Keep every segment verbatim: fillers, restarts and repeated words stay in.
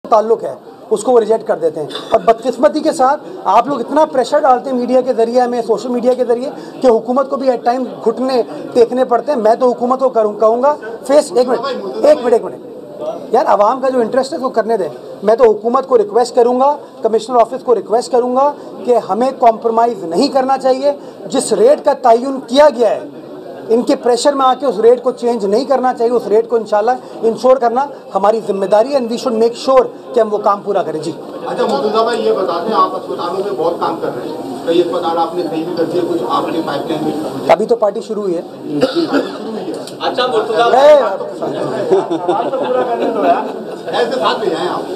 ताल्लुक है उसको वो रिजेक्ट कर देते हैं। और बदकिस्मती के साथ आप लोग इतना प्रेशर डालते हैं मीडिया के ज़रिए में, सोशल मीडिया के ज़रिए, कि हुकूमत को भी एट टाइम घुटने टेकने पड़ते हैं। मैं तो हुकूमत को करूँ कहूँगा फेस एक मिनट एक मिनट एक मिनट यार, आवाम का जो इंटरेस्ट है वो करने दें। मैं तो हुकूमत को रिक्वेस्ट करूँगा, कमिश्नर ऑफिस को रिक्वेस्ट करूँगा कि हमें कॉम्प्रोमाइज़ नहीं करना चाहिए। जिस रेट का तयन किया गया है, इनके प्रेशर में आके उस रेट को चेंज नहीं करना चाहिए। उस रेट को इंशाल्लाह इंश्योर करना हमारी जिम्मेदारी है, and we should make sure कि हम वो काम पूरा करें। जी अच्छा मुर्तज़ा भाई, ये बताते हैं आप अस्पतालों में बहुत काम कर रहे हैं, कई अस्पताल आपने सही भी कर दिए, कुछ आपके पाइपलाइन में अभी तो पार्टी शुरू हुई है। अच्छा मुर्तज़ा भाई, ऐसे साथ में आए आप।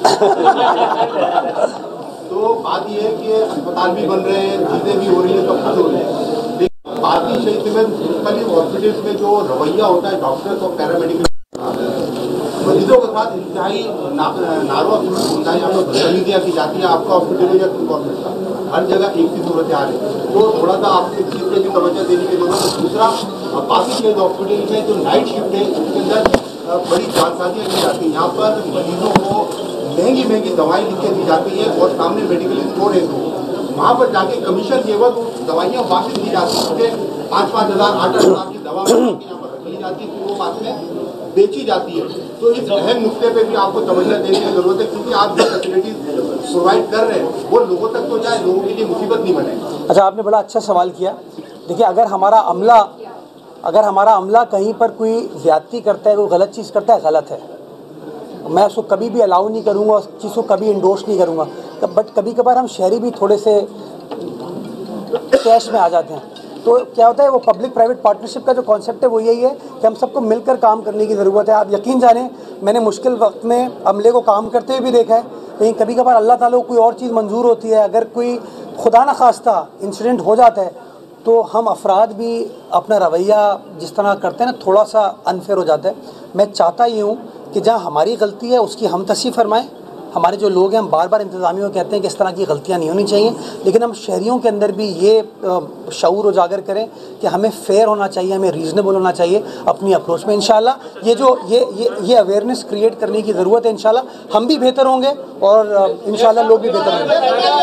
तो बात ये है कि अस्पताल भी बन रहे हैं, चीजें भी हो रही है, सब कुछ हो रही है, लेकिन भारतीय शहीद में हॉस्पिटल्स में जो रवैया होता है डॉक्टर्स और पैरामेडिकल मरीजों के साथ इंतहाई नारवा बदतमीजियाँ की जाती है। आपका हॉस्पिटल है या गवर्नमेंट का, हर जगह एक ही सूरत हाल है। तो थोड़ा सा आपको इस चीज़ पे भी तवज्जो देने की जरूरत है। दूसरा, बाकी शहीद हॉस्पिटल में जो नाइट शिफ्ट है उसके अंदर बड़ी जालसाजियाँ की जाती है। यहाँ पर मरीजों को महंगी महंगी दवाएं लिख के दी जाती है और सामने मेडिकल स्टोर है, तो वहाँ पर जाके कमीशन के वक्त दवाइयाँ वापस दी जाती है, क्योंकि पाँच पाँच हज़ार आठ हज़ार की दवा यहाँ पर रखी जाती है, फिर वो बाद में बेची जाती है। तो इस अहम नुक्ते पे भी आपको तवज्जो देने की जरूरत है, क्योंकि आप जो फैसिलिटीज प्रोवाइड कर रहे हैं वो लोगों तक तो जाए, लोगों के लिए मुसीबत नहीं बने। अच्छा, आपने बड़ा अच्छा सवाल किया। देखिए, अगर हमारा अमला अगर हमारा अमला कहीं पर कोई ज्यादती करता है, कोई गलत चीज़ करता है, गलत है, मैं उसको कभी भी अलाउ नहीं करूँगा, उस चीज़ को कभी इंडोर्स नहीं करूँगा। बट कभी कभार हम शहरी भी थोड़े से कैश में आ जाते हैं, तो क्या होता है, वो पब्लिक प्राइवेट पार्टनरशिप का जो कॉन्सेप्ट है वो यही है कि हम सबको मिलकर काम करने की ज़रूरत है। आप यकीन जानें, मैंने मुश्किल वक्त में अमले को काम करते हुए भी देखा है, लेकिन कभी कभार अल्लाह ताला को कोई और चीज़ मंजूर होती है। अगर कोई खुदा न खास्ता इंसिडेंट हो जाता है तो हम अफराद भी अपना रवैया जिस तरह करते हैं ना, थोड़ा सा अनफेयर हो जाता है। मैं चाहता ये हूँ कि जहाँ हमारी गलती है उसकी हम तस्वीर फरमाएँ। हमारे जो लोग हैं, हम बार बार इंतज़ामिया को कहते हैं कि इस तरह की गलतियाँ नहीं होनी चाहिए, लेकिन हम शहरियों के अंदर भी ये शऊर उजागर करें कि हमें फेयर होना चाहिए, हमें रीज़नेबल होना चाहिए अपनी अप्रोच में। इंशाल्लाह ये जो ये ये ये अवेयरनेस क्रिएट करने की ज़रूरत है। इंशाल्लाह हम भी बेहतर होंगे और इंशाल्लाह लोग भी बेहतर होंगे।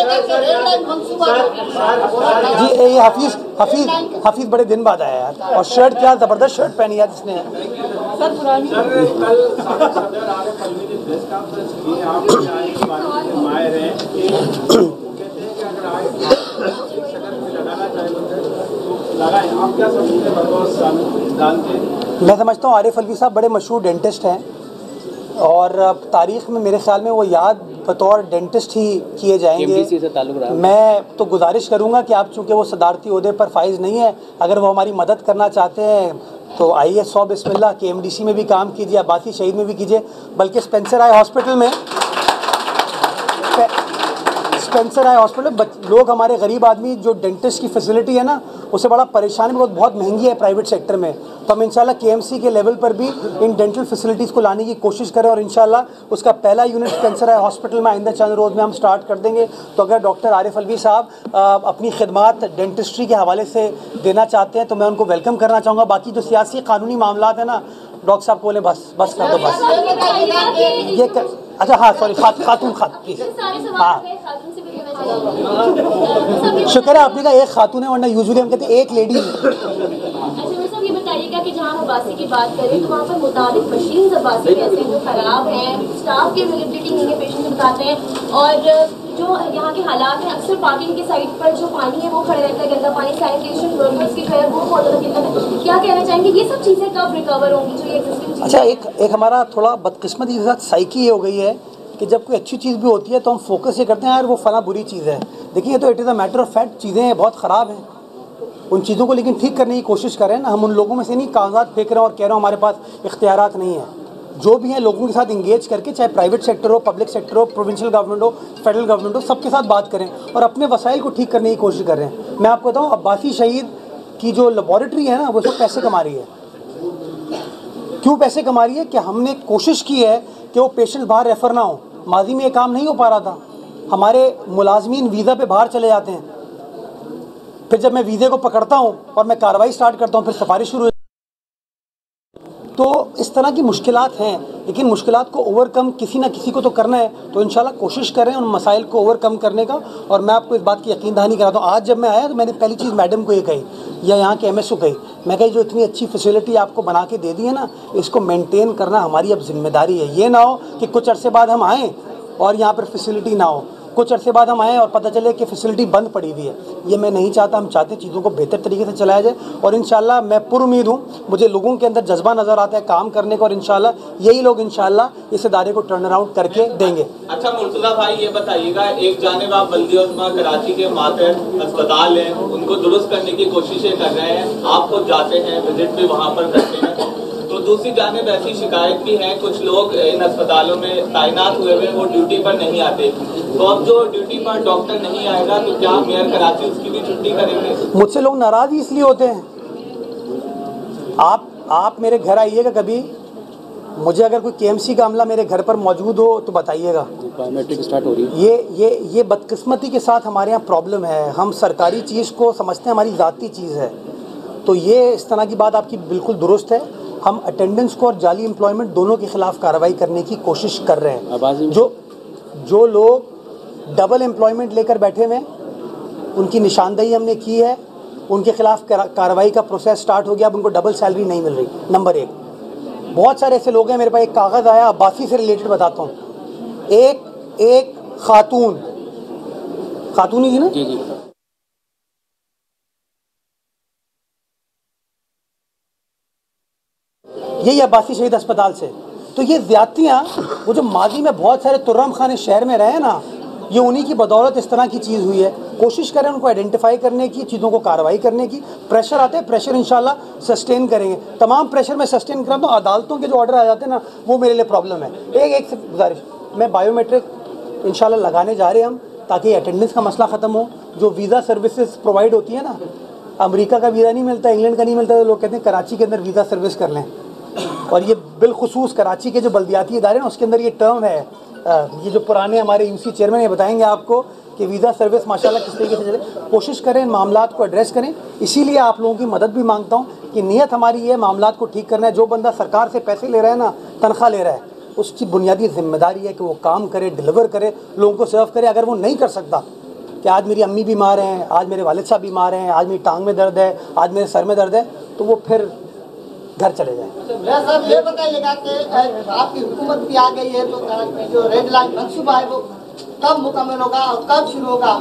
जी, ये हफीज़ हफीज़ हफीज़ बड़े दिन बाद आया यार, और शर्ट क्या ज़बरदस्त शर्ट पहनी है जिसने। मैं समझता हूँ आरिफ अलवी साहब बड़े मशहूर डेंटिस्ट हैं, और तारीख़ में मेरे ख्याल में वो याद बतौर डेंटिस्ट ही किए जाएंगे। से ताल्लुक़ रहा। मैं तो गुजारिश करूँगा कि आप, चूँकि वो सदारती ओहदे पर फाइज नहीं है, अगर वो हमारी मदद करना चाहते हैं तो आइए, सौ बिस्मिल्लाह, के एम डी सी में भी काम कीजिए, अब्बासी शहीद में भी कीजिए, बल्कि स्पेंसर आई हॉस्पिटल में स्पेंसर आई हॉस्पिटल लोग, हमारे गरीब आदमी जो डेंटिस्ट की फैसिलिटी है ना, उससे बड़ा परेशानी, बहुत बहुत महंगी है प्राइवेट सेक्टर में। तो हम इंशाल्लाह के एम सी के लेवल पर भी इन डेंटल फैसिलिटीज़ को लाने की कोशिश करें, और इंशाल्लाह उसका पहला यूनिट स्पेंसर आई हॉस्पिटल में आइंदा चंद रोज़ में हम स्टार्ट कर देंगे। तो अगर डॉक्टर आरिफ अलवी साहब अपनी खिदमात डेंटिस्ट्री के हवाले से देना चाहते हैं तो मैं उनको वेलकम करना चाहूँगा। बाकी जो सियासी कानूनी मामला है ना, डॉक्टर साहब को बोले बस बस कर दो बस। ये कर, अच्छा हाँ सॉरी, खात, खातून खात प्लीज। हाँ, शुक्र है आपने कहा एक खातून है, वरना यूजुअली हम कहते हैं एक लेडी ये बताइएगा कि जहाँ हम अब्बासी की बात करें तो वहाँ पर मुताबिक मशीन अब्बासी ऐसे हैं जो खराब हैं, स्टाफ की अवेलेबिलिटी नहीं है, पेशेंट बताते हैं, और जो यहाँ के हालात हैं, अक्सर पार्किंग के साइड पर जो पानी है वो खड़ा रहता है, गंदा पानी, सैनिटेशन वर्कर्स की खैर वो बहुत ज़्यादा किल्लत है। क्या कहना चाहेंगे, ये सब चीज़ें कब रिकवर होंगी जो ये एग्जिस्टिंग चीज़ें? अच्छा, एक एक हमारा थोड़ा बदकिस्मती के साथ साइकी हो गई है कि जब कोई अच्छी चीज़ भी होती है तो हम फोकस ये करते हैं यार वो फला बुरी चीज़ है। देखिए, तो it is a matter of fact, चीज़ें बहुत ख़राब हैं, उन चीज़ों को लेकिन ठीक करने की कोशिश करें ना। हम उन लोगों में से नहीं कागजात फेंक रहे हैं और कह रहे हो हमारे पास इख्तियारात नहीं है। जो भी हैं लोगों के साथ इंगेज करके, चाहे प्राइवेट सेक्टर हो, पब्लिक सेक्टर हो, प्रोविंशियल गवर्नमेंट हो, फेडरल गवर्नमेंट हो, सबके साथ बात करें और अपने वसाइल को ठीक करने की कोशिश कर रहे हैं। मैं आपको बताऊँ, अब्बासी शहीद की जो लेबॉरेटरी है ना, वो सब पैसे कमा रही है। क्यों पैसे कमा रही है? कि हमने कोशिश की है कि वो पेशेंट बाहर रेफ़र ना हो। माजी में ये काम नहीं हो पा रहा था। हमारे मुलाजमीन वीज़ा पे बाहर चले जाते हैं, फिर जब मैं वीज़े को पकड़ता हूँ और मैं कार्रवाई स्टार्ट करता हूँ, फिर सफारिश शुरू तो इस तरह की मुश्किलात हैं, लेकिन मुश्किलात को ओवरकम किसी ना किसी को तो करना है। तो इंशाल्लाह कोशिश करें उन मसाइल को ओवरकम करने का। और मैं आपको इस बात की यकीन दहानी कराता हूँ, आज जब मैं आया तो मैंने पहली चीज़ मैडम को ये कही या यहाँ के एम एस ओ कही, मैं कही जो इतनी अच्छी फैसिलिटी आपको बना के दे दी है ना, इसको मेनटेन करना हमारी अब जिम्मेदारी है। ये ना हो कि कुछ अरसे बाद हम आएँ और यहाँ पर फैसिलिटी ना हो, कुछ अरसे बाद हम आएँ और पता चले कि फैसिलिटी बंद पड़ी हुई है। ये मैं नहीं चाहता। हम चाहते चीज़ों को बेहतर तरीके से चलाया जाए और इंशाल्लाह मैं पुरुमीद हूँ, मुझे लोगों के अंदर जज्बा नज़र आता है काम करने का और इंशाल्लाह यही लोग इंशाल्लाह इस इदारे को टर्न अराउंड करके देंगे। अच्छा मुर्तज़ा भाई, ये बताइएगा, एक जानिब आप बल्दिया उस्मा कराची के मातहत अस्पताल हैं, उनको दुरुस्त करने की कोशिशें कर रहे हैं, आप खुद जाते हैं, विजिट भी वहाँ पर करते हैं, तो दूसरी जानिब ऐसी शिकायत भी है कुछ लोग इन अस्पतालों में तैनात हुए हुए वो ड्यूटी पर नहीं आते। तो अब जो ड्यूटी पर डॉक्टर नहीं आएगा तो क्या मेयर कराची उसकी भी छुट्टी करेंगे? मुझसे लोग नाराज ही इसलिए होते हैं। आप आप मेरे घर आइएगा कभी, मुझे अगर कोई के एम सी का अमला मेरे घर पर मौजूद हो तो बताइएगा। बायोमेट्रिक स्टार्ट हो रही है। ये ये ये बदकिस्मती के साथ हमारे यहाँ प्रॉब्लम है। हम सरकारी चीज़ को समझते हैं हमारी ज़ाती चीज़ है, तो ये इस तरह की बात आपकी बिल्कुल दुरुस्त है। हम अटेंडेंस को और जाली एम्प्लॉयमेंट दोनों के खिलाफ कार्रवाई करने की कोशिश कर रहे हैं। जो जो लोग डबल एम्प्लॉयमेंट लेकर बैठे हुए उनकी निशानदेही हमने की है, उनके खिलाफ कार्रवाई का प्रोसेस स्टार्ट हो गया। अब उनको डबल सैलरी नहीं मिल रही, नंबर एक। बहुत सारे ऐसे लोग हैं, मेरे पास एक कागज़ आया अब्बासी से रिलेटेड बताता हूँ। एक एक खातून खातून ही थी ना जी जी यही अब्बासी शहीद अस्पताल से। तो ये ज़्यादतियाँ वो जो माजी में बहुत सारे तुर्रम खाने शहर में रहे ना, ये उन्हीं की बदौलत इस तरह की चीज़ हुई है। कोशिश करें उनको आइडेंटिफाई करने की, चीज़ों को कार्रवाई करने की। प्रेशर आते हैं, प्रेशर इंशाल्लाह सस्टेन करेंगे। तमाम प्रेशर में सस्टेन करा तो अदालतों के जो ऑर्डर आ जाते हैं ना, वो मेरे लिए प्रॉब्लम है। एक एक से गुजारिश, मैं बायोमेट्रिक इंशाल्लाह लगाने जा रहे हैं हम, ताकि अटेंडेंस का मसला ख़त्म हो। जो वीज़ा सर्विसेज प्रोवाइड होती है ना, अमेरिका का वीज़ा नहीं मिलता, इंग्लैंड का नहीं मिलता, तो लोग कहते हैं कराची के अंदर वीज़ा सर्विस कर लें। और ये बिलखुसूस कराची के जो बल्दियाती इदारे हैं उसके अंदर ये टर्म है। ये जो पुराने हमारे यूसी चेयरमैन ये बताएंगे आपको कि वीज़ा सर्विस माशाल्लाह किस तरीके से चले। कोशिश करें इन मामलात को एड्रेस करें। इसीलिए आप लोगों की मदद भी मांगता हूँ कि नीयत हमारी ये मामलात को ठीक करना है। जो बंदा सरकार से पैसे ले रहा है ना, तनख्वाह ले रहा है, उसकी बुनियादी जिम्मेदारी है कि वो काम करे, डिलीवर करे, लोगों को सर्व करे। अगर वो नहीं कर सकता कि आज मेरी अम्मी बीमार हैं, आज मेरे वालिद साहब बीमार हैं, आज मेरी टांग में दर्द है, आज मेरे सर में दर्द है, तो वो फिर घर चले जाए। सर ये बताइएगा कि आपकी हुकूमत भी आ गई है, तो जो रेड लाइन मंसूबा है वो कब मुकम्मल होगा और कब शुरू होगा?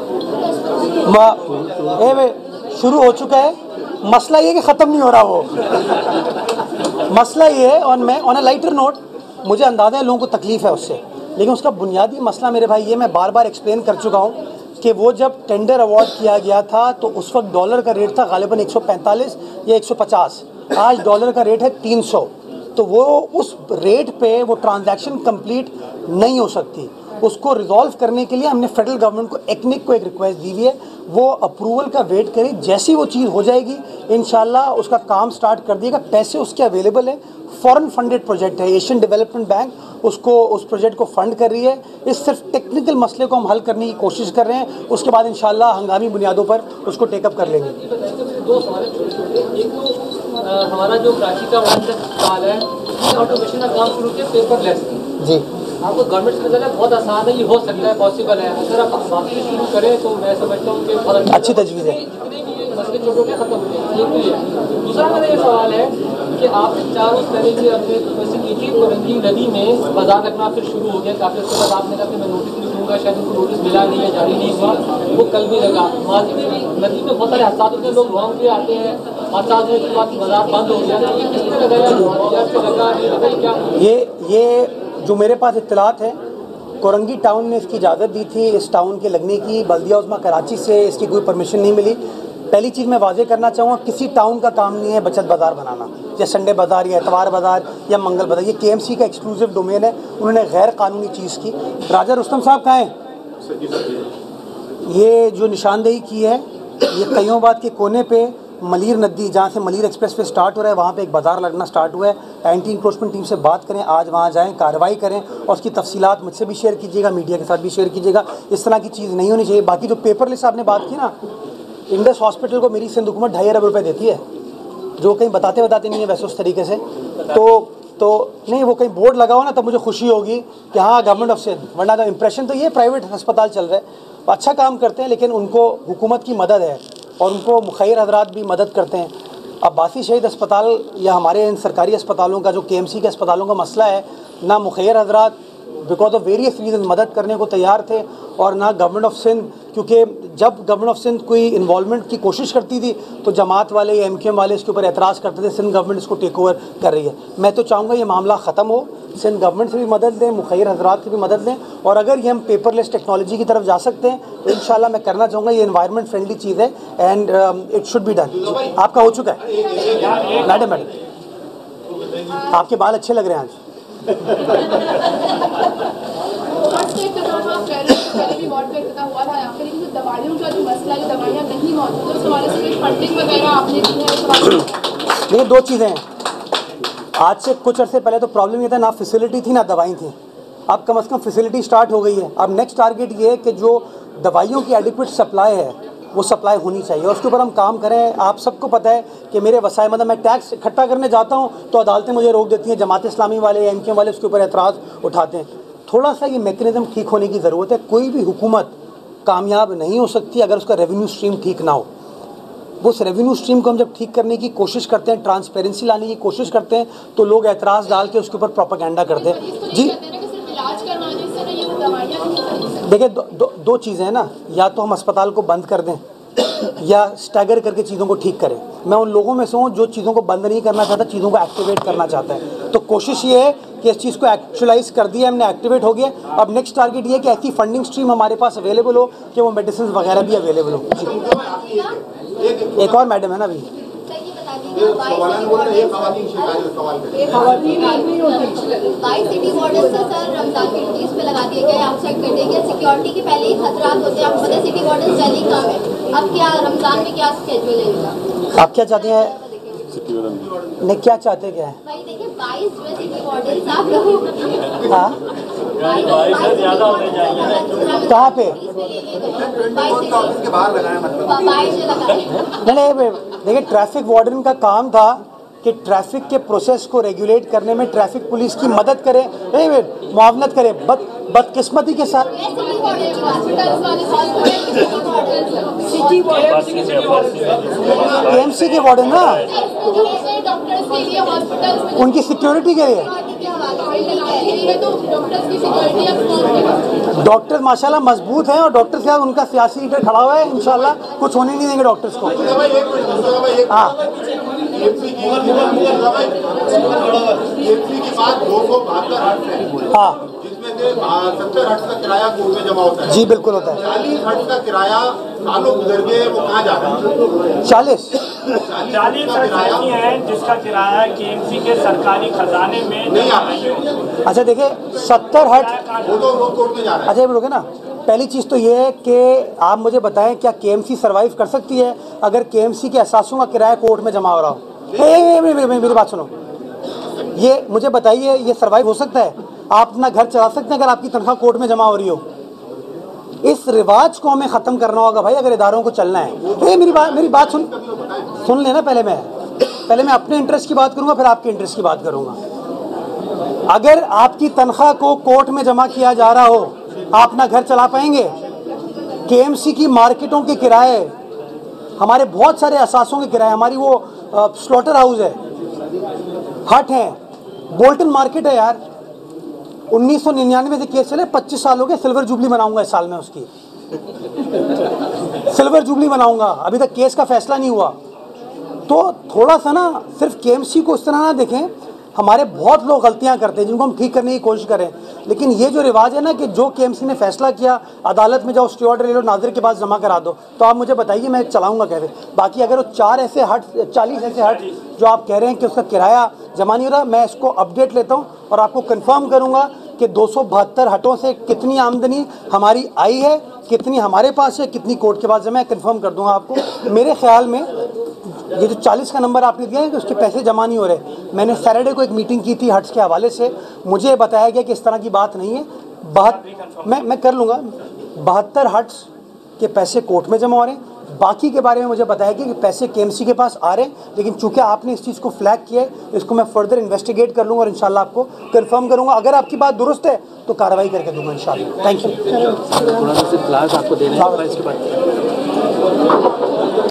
ए भाई शुरू हो चुका है, मसला ये कि ख़त्म नहीं हो रहा वो मसला ये है। और मैं ऑन अ लाइटर नोट, मुझे अंदाज़ा है लोगों को तकलीफ़ है उससे, लेकिन उसका बुनियादी मसला मेरे भाई ये मैं बार बार एक्सप्लेन कर चुका हूँ कि वो जब टेंडर अवार्ड किया गया था तो उस वक्त डॉलर का रेट था गालिबन एक सौ पैंतालीस या एक सौ पचास। आज डॉलर का रेट है तीन सौ। तो वो उस रेट पे वो ट्रांजैक्शन कंप्लीट नहीं हो सकती। उसको रिजॉल्व करने के लिए हमने फेडरल गवर्नमेंट को एक्निक को एक रिक्वेस्ट दी हुई है, वो अप्रूवल का वेट करें। जैसी वो चीज़ हो जाएगी इंशाल्लाह उसका काम स्टार्ट कर दिएगा। पैसे उसके अवेलेबल है, फॉरेन फंडेड प्रोजेक्ट है, एशियन डेवलपमेंट बैंक उसको उस प्रोजेक्ट को फंड कर रही है। इस सिर्फ टेक्निकल मसले को हम हल करने की कोशिश कर रहे हैं, उसके बाद इंशाल्लाह हंगामी बुनियादों पर उसको टेकअप कर लेंगे। दो सवाल हैं। एक तो हमारा जो कराची का अस्पताल है, ऑटोमेशन का काम शुरू किया पेपरलेस जी। आपको गवर्नमेंट से नजर है बहुत आसान है, ये हो सकता है, पॉसिबल है। अगर आप वाकई शुरू करें तो मैं समझता हूँ कि बहुत अच्छी तजवीज़ है। जितने भी ये मसले छोटे छोटे खत्म होते हैं, एक तो ये। दूसरा मेरा ये सवाल है कि आपने चार रोज पहले भी अपने वैसे की थी कोरंगी नदी में बाजार लगना फिर शुरू हो गया। काफी उसके बाद आपने कहा कि मैं नोटिस नहीं दूंगा, शायद उनको नोटिस मिला नहीं है, जारी नहीं हुआ, वो कल भी लगा। माजी में भी नदी में बहुत सारे हादसा होते हैं, लोग रॉन्ग भी आते हैं, हादसा होने के बाद बाजार बंद हो गया। ये किसने लगाया, लगा नहीं लगा क्या? ये ये जो मेरे पास इत्तलात है, कोरंगी टाउन ने इसकी इजाज़त दी थी इस टाउन के लगने की, बल्दिया उस्मा कराची से इसकी कोई परमिशन नहीं मिली। पहली चीज़ मैं वाजे करना चाहूँगा, किसी टाउन का काम नहीं है बचत बाज़ार बनाना, या संडे बाज़ार या एतवार बाज़ार या मंगल बाज़ार। ये के एम सी का एक्सक्लूसिव डोमेन है, उन्होंने गैर कानूनी चीज़ की। राजा रुस्तम साहब कहाँ हैं? ये जो निशानदेही की है, ये कईयोंबाद के कोने पे मलीर नदी, जहाँ से मलीर एक्सप्रेस वे स्टार्ट हो रहा है, वहाँ पे एक बाज़ार लगना स्टार्ट हुआ है। एंटी इंक्रोचमेंट टीम से बात करें, आज वहाँ जाएं, कार्रवाई करें और उसकी तफसीलात मुझसे भी शेयर कीजिएगा, मीडिया के साथ भी शेयर कीजिएगा। इस तरह की चीज़ नहीं होनी चाहिए। बाकी जो पेपर लिस्ट आपने बात की ना, इंडस हॉस्पिटल को मेरी सिंध हुकूमत ढाई अरब रुपये देती है, जो कहीं बताते बताते नहीं है वैसे उस तरीके से। तो तो नहीं, वो कहीं बोर्ड लगा हो ना तब मुझे खुशी होगी कि हाँ गवर्नमेंट ऑफ सिंध, वरना तो इम्प्रेशन तो ये प्राइवेट अस्पताल चल रहे हैं, अच्छा काम करते हैं, लेकिन उनको हुकूमत की मदद है और उनको मुखैर हजरात भी मदद करते हैं। अब बासी शहीद अस्पताल या हमारे इन सरकारी अस्पतालों का जो के एम सी के अस्पतालों का मसला है, ना मुखैर हजरात बिकॉज ऑफ वेरियस रीजन मदद करने को तैयार थे, और ना गवर्नमेंट ऑफ सिंध, क्योंकि जब गवर्नमेंट ऑफ सिंध कोई इन्वॉल्वमेंट की कोशिश करती थी तो जमात वाले या एम क्यू एम वाले इसके ऊपर एतराज़ करते थे, सिंध गवर्नमेंट इसको टेक ओवर कर रही है। मैं तो चाहूँगा ये मामला ख़त्म हो, सिंध गवर्नमेंट से भी मदद दें, मुखैर हजरात से भी मदद दें, और अगर ये हम पेपरलेस टेक्नोलॉजी की तरफ जा सकते हैं तो इंशाल्लाह मैं करना चाहूँगा। ये एनवायरनमेंट फ्रेंडली चीज़ है and it should be done. आपका हो चुका है मैडम? मैडम आपके बाल अच्छे लग रहे हैं आज। पहले भी वार्ड में इकट्ठा हुआ था यहाँ पे, लेकिन जो दवाइयों का जो मसला है, दवाइयाँ नहीं मौजूद है, उस हवाले से कोई फंडिंग वगैरह आपने दी है? देखिए दो चीज़ें हैं, आज से कुछ अर्से पहले तो प्रॉब्लम ये था, ना फैसिलिटी थी ना दवाई थी। अब कम से कम फैसिलिटी स्टार्ट हो गई है। अब नेक्स्ट टारगेट ये है कि जो दवाइयों की एडिक्वेट सप्लाई है वो सप्लाई होनी चाहिए, और उसके ऊपर हम काम करें। आप सबको पता है कि मेरे वसाए, मतलब मैं टैक्स इकट्ठा करने जाता हूँ तो अदालतें मुझे रोक देती हैं, जमात इस्लामी वाले एम क्यू वाले उसके ऊपर एतराज़ उठाते हैं। थोड़ा सा ये मैकेनिज्म ठीक होने की ज़रूरत है। कोई भी हुकूमत कामयाब नहीं हो सकती अगर उसका रेवेन्यू स्ट्रीम ठीक ना हो। वो उस रेवेन्यू स्ट्रीम को हम जब ठीक करने की कोशिश करते हैं, ट्रांसपेरेंसी लाने की कोशिश करते हैं, तो लोग एतराज़ डाल के उसके ऊपर प्रोपेगेंडा करते हैं। जी देखिए दो, दो, दो चीज़ें हैं ना, या तो हम अस्पताल को बंद कर दें या स्टैगर करके चीज़ों को ठीक करें। मैं उन लोगों में से हूँ जो चीज़ों को बंद नहीं करना चाहता, चीज़ों को एक्टिवेट करना चाहता है। तो कोशिश ये है कि इस चीज़ को एक्चुअलाइज कर दिया हमने, एक्टिवेट हो गया। अब नेक्स्ट टारगेट ये है कि ऐसी फंडिंग स्ट्रीम हमारे पास अवेलेबल हो कि वो मेडिसिन वगैरह भी अवेलेबल हो। एक और मैडम है ना अभी, बाईस सिटी बॉर्डर से सर रमजान की ड्यूटीज पे लगा दिया गया है, आप चेक कर देंगे। सिक्योरिटी के पहले ही खतरात होते हैं, आपको पता है सिटी बॉर्डर दिल्ली काम है। अब क्या रमजान में क्या स्केड्यूल है इनका? आप क्या चाहते हैं? नहीं क्या चाहते क्या है? भाई देखिए बाईस जो है सिटी बॉर्डर आप लोग हाँ कहाँ पे? नहीं नहीं देखिए, ट्रैफिक वार्डन का काम था कि ट्रैफिक के प्रोसेस को रेगुलेट करने में ट्रैफिक पुलिस की मदद करे, नहीं मुआवनत करे, बद बदकिस्मती के साथ। के एम सी के वार्डन ना, उनकी सिक्योरिटी के लिए डॉक्टर माशाल्लाह मजबूत हैं, और डॉक्टर के साथ उनका सियासी लीडर खड़ा हुआ है, इंशाल्लाह कुछ होने नहीं देंगे डॉक्टर्स को। हाँ हाँ जिसमें से सत्तर हट्स का किराया कोर्ट में जमा होता है। जी बिल्कुल होता है। चालीस हट्स का किराया सालों गुजर गए, वो कहाँ जा रहा है? चालीस चालीस का किराया है जिसका किराया के एम सी के सरकारी खजाने में नहीं आता। अच्छा देखिए सत्तर हट वो तो रोड कोर्ट में जा रहा है। अच्छा रुके ना, पहली चीज़ तो ये है कि आप मुझे बताएं क्या के एम सी सर्वाइव कर सकती है अगर के एम सी के असासों का किराया कोर्ट में जमा हो रहा हो? मेरी बात सुनो, ये मुझे बताइए ये सर्वाइव हो सकता है? आप अपना घर चला सकते हैं अगर आपकी तनख्वाह कोर्ट में जमा हो रही हो? इस रिवाज को हमें ख़त्म करना होगा भाई, अगर इदारों को चलना है। ए, मेरी बात मेरी बात सुन सुन लेना, पहले मैं पहले मैं अपने इंटरेस्ट की बात करूंगा, फिर आपके इंटरेस्ट की बात करूंगा। अगर आपकी तनख्वाह को कोर्ट में जमा किया जा रहा हो, आप अपना घर चला पाएंगे? के एम सी की मार्केटों के किराए, हमारे बहुत सारे असासों के किराए, हमारी वो स्लॉटर हाउस है, हट है, बोल्टन मार्केट है यार, उन्नीस सौ निन्यानवे से केस चले, पच्चीस साल हो गए। सिल्वर जुबली मनाऊंगा इस साल में, उसकी सिल्वर जुबली मनाऊंगा, अभी तक केस का फैसला नहीं हुआ। तो थोड़ा सा ना सिर्फ के एम सी को इस तरह ना देखें। हमारे बहुत लोग गलतियां करते हैं जिनको हम ठीक करने की कोशिश करें, लेकिन ये जो रिवाज है ना कि जो के एम सी ने फैसला किया अदालत में जाओ, स्टे ऑर्डर ले लो, नाज़िर के पास जमा करा दो, तो आप मुझे बताइए मैं चलाऊंगा कैसे? बाकी अगर वो चार ऐसे हट, चालीस ऐसे हट जो आप कह रहे हैं कि उसका किराया जमा नहीं हो रहा, मैं इसको अपडेट लेता हूँ और आपको कन्फर्म करूँगा कि दो सौ बहत्तर हटों से कितनी आमदनी हमारी आई है, कितनी हमारे पास है, कितनी कोर्ट के पास जमा है, कन्फर्म कर दूँगा आपको। मेरे ख्याल में ये जो चालीस का नंबर आपने दिया है कि उसके पैसे जमा नहीं हो रहे, मैंने सैटरडे को एक मीटिंग की थी हट्स के हवाले से, मुझे बताया गया कि इस तरह की बात नहीं है। बहत मैं मैं कर लूँगा, बहत्तर हट्स के पैसे कोर्ट में जमा हो रहे हैं, बाकी के बारे में मुझे बताया कि पैसे केएमसी के पास आ रहे हैं, लेकिन चूंकि आपने इस चीज़ को फ्लैग किया है, इसको मैं फर्दर इन्वेस्टिगेट कर लूँगा और इंशाल्लाह आपको कंफर्म करूँगा। अगर आपकी बात दुरुस्त है तो कार्रवाई करके दूंगा इंशाल्लाह। Thank you. थोड़ा सा क्लास आपको देना है इसके बाद